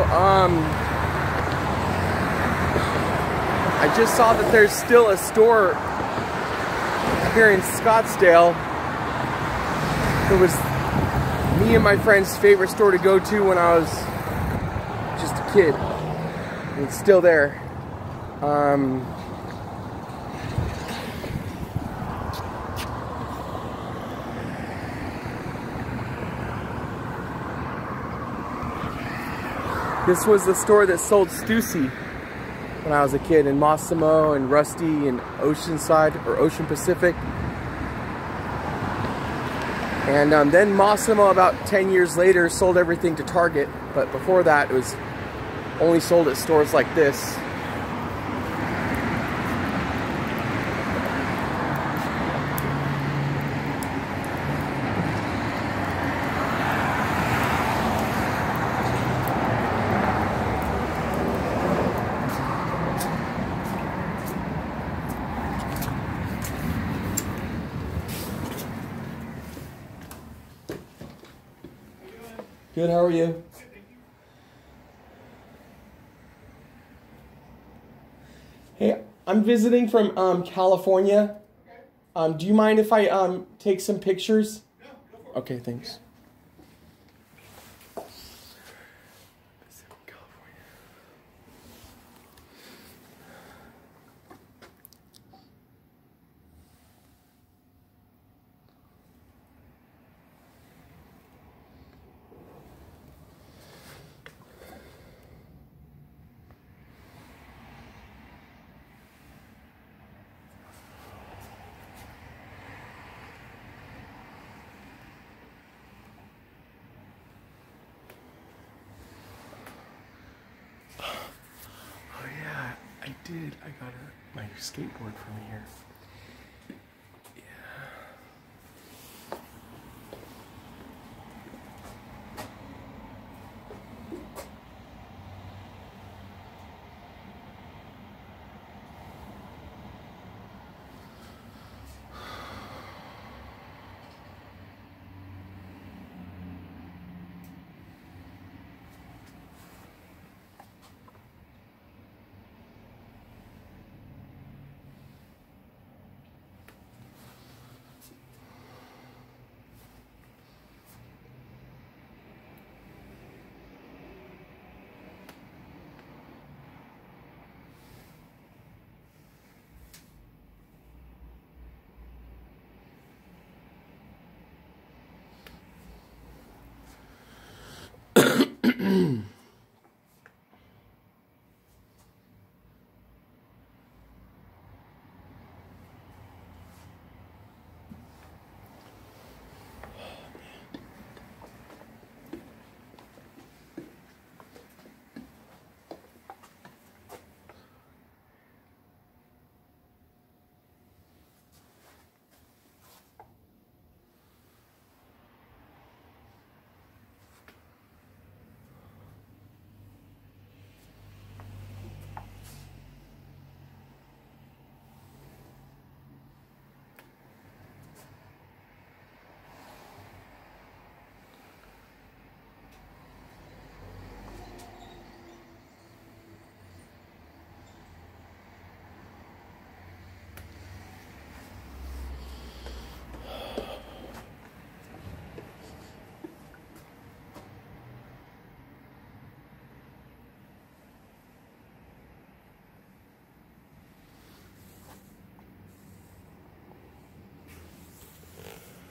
I just saw that there's still a store here in Scottsdale. It was me and my friend's favorite store to go to when I was just a kid. And it's still there. This was the store that sold Stussy when I was a kid, in Massimo and Rusty and Oceanside, or Ocean Pacific. And then Massimo, about 10 years later, sold everything to Target. But before that, it was only sold at stores like this. Good, how are you? Hey, I'm visiting from California. Do you mind if I take some pictures? No, go for it. Okay, thanks. I did. I got my skateboard from here.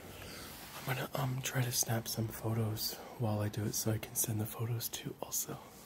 I'm gonna try to snap some photos while I do it so I can send the photos to also.